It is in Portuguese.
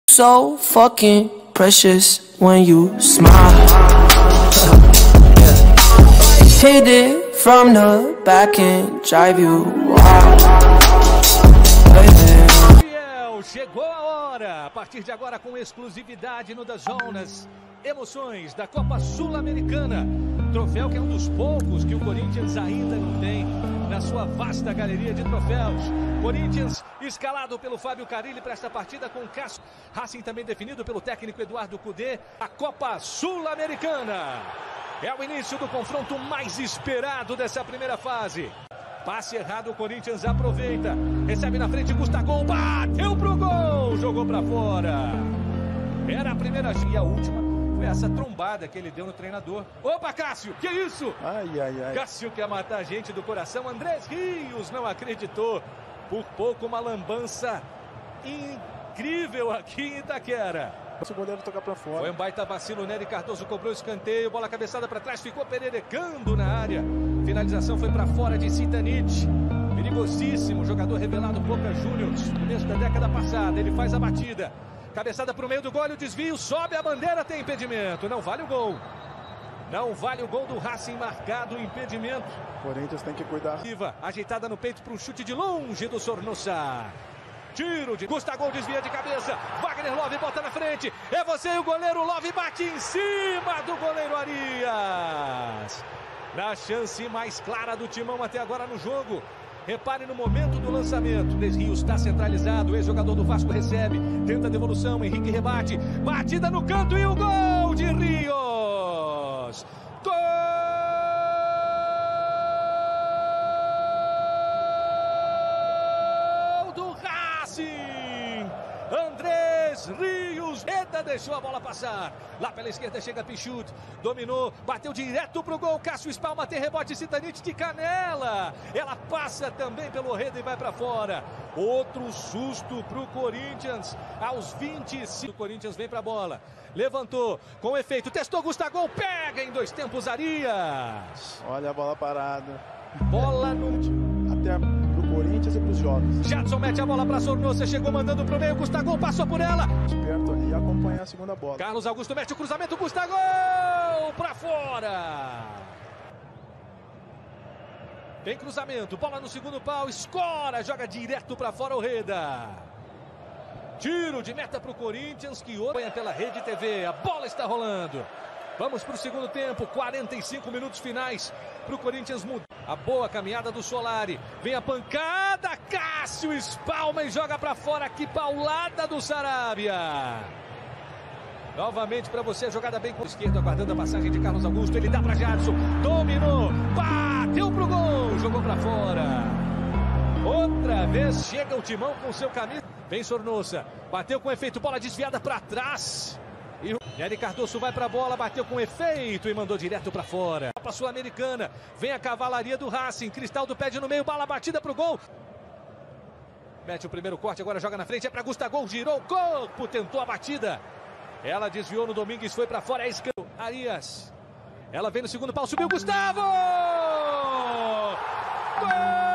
So fucking precious when you smile. Hit it from the back and drive you wild. Chegou a hora, a partir de agora com exclusividade no Das Zonas, emoções da Copa Sul-Americana, troféu que é um dos poucos que o Corinthians ainda não tem na sua vasta galeria de troféus. Corinthians escalado pelo Fábio Carille para esta partida com Cássio. Racing também definido pelo técnico Eduardo Cudê. A Copa Sul-Americana é o início do confronto mais esperado dessa primeira fase. Passe errado, o Corinthians aproveita. Recebe na frente, Gustavo, bateu pro gol, jogou pra fora. Era a primeira e a última foi essa trombada que ele deu no treinador. Opa, Cássio, que isso? Ai. Cássio quer matar a gente do coração. Andrés Rios não acreditou. Por pouco uma lambança incrível aqui em Itaquera. O goleiro tocar pra fora. Foi um baita vacilo, Nery Cardoso cobrou escanteio, bola cabeçada para trás, ficou pererecando na área. Finalização foi para fora de Sitanich. Perigosíssimo, jogador revelado Boca Juniors, no começo da década passada. Ele faz a batida. Cabeçada para o meio do gol, o desvio, sobe a bandeira, tem impedimento. Não vale o gol. Não vale o gol do Racing, marcado o impedimento. Corinthians tem que cuidar. Ajeitada no peito para um chute de longe do Sornosa. Tiro de Gustavo, desvia de cabeça. Wagner Love bota na frente. É você e o goleiro Love bate em cima do goleiro Arias. Na chance mais clara do Timão até agora no jogo. Repare no momento do lançamento. Andrés Rios está centralizado. O ex-jogador do Vasco recebe. Tenta a devolução. Henrique rebate. Batida no canto e o gol de Rios. Gol! Andrés Rios, deixou a bola passar. Lá pela esquerda chega Pichut, dominou, bateu direto pro gol. Cássio espalma, tem rebote, Sitanich de canela. Ela passa também pelo Reda e vai para fora. Outro susto pro Corinthians. Aos 25, o Corinthians vem pra bola. Levantou, com efeito, testou Gustavo, pega em dois tempos Arias. Olha a bola parada. Bola no... Até pro Corinthians e pros jovens. Jadson mete a bola pra Sornosa, chegou mandando pro meio, Gustavo passou por ela. Esperto ali e acompanhar a segunda bola. Carlos Augusto mete o cruzamento, Gustavo pra fora. Tem cruzamento, bola no segundo pau, escora, joga direto pra fora o Reda. Tiro de meta pro Corinthians que olha pela Rede TV, a bola está rolando. Vamos para o segundo tempo, 45 minutos finais para o Corinthians mudar. A boa caminhada do Solari, vem a pancada, Cássio espalma e joga para fora, que paulada do Sarabia. Novamente para você, jogada bem com o esquerdo, aguardando a passagem de Carlos Augusto, ele dá para Jadson, dominou, bateu pro gol, jogou para fora. Outra vez chega o Timão com seu caminho, vem Sornosa, bateu com efeito, bola desviada para trás. E o Nery Cardoso vai para a bola, bateu com efeito e mandou direto para fora. Para a Sul-Americana, vem a cavalaria do Racing, Cristaldo pede no meio, bala batida para o gol. Mete o primeiro corte, agora joga na frente, é para Gustavo, girou o corpo, tentou a batida. Ela desviou no Domingues, foi para fora, é escanteio. Arias, ela vem no segundo pau, subiu Gustavo! Gol!